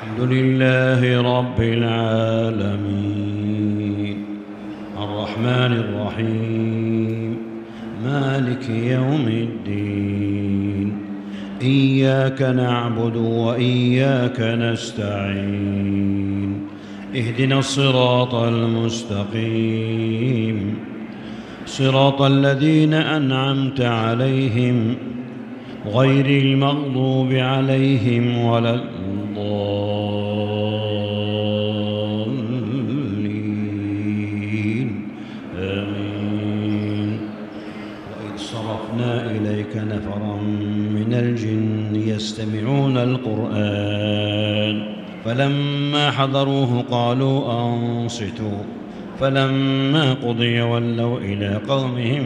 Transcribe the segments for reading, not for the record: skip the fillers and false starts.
الحمد لله رب العالمين الرحمن الرحيم مالك يوم الدين إياك نعبد وإياك نستعين اهدنا الصراط المستقيم صراط الذين أنعمت عليهم غير المغضوب عليهم ولا الضالين آمين. وإذ صرفنا إليك نفرا من الجن يستمعون القرآن فلما حضروه قالوا أنصتوا فلما قضي ولوا إلى قومهم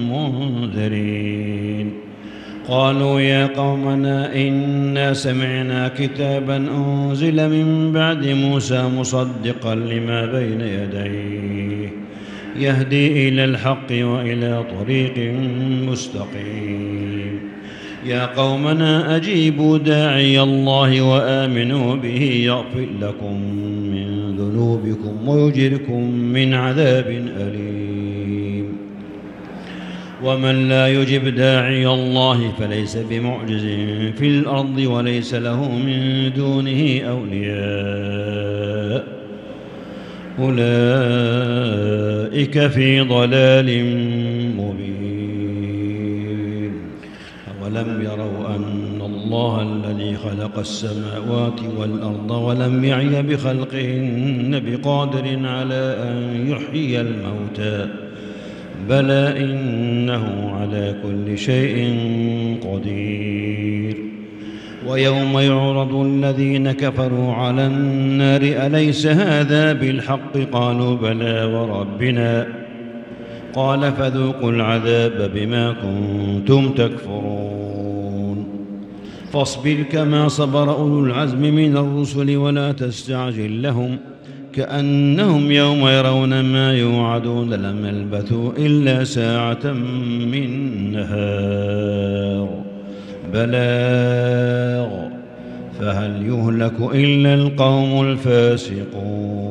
منذرين قالوا يا قومنا إنا سمعنا كتابا أنزل من بعد موسى مصدقا لما بين يديه يهدي إلى الحق وإلى طريق مستقيم يا قومنا أجيبوا داعي الله وآمنوا به يغفر لكم من ذنوبكم ويجركم من عذاب أليم ومن لا يجب داعي الله فليس بمعجز في الأرض وليس له من دونه أولياء أولئك في ضلال مبين أولم يروا أن الله الذي خلق السماوات والأرض ولم يعي بخلقهن بقادر على أن يحيي الموتى بلى إنه على كل شيء قدير ويوم يعرض الذين كفروا على النار أليس هذا بالحق قالوا بلى وربنا قال فذوقوا العذاب بما كنتم تكفرون فاصبر كما صبر أولو العزم من الرسل ولا تستعجل لهم كأنهم يوم يرون ما يوعدون لم يلبثوا إلا ساعة من نهار بلاغ فهل يهلك إلا القوم الفاسقون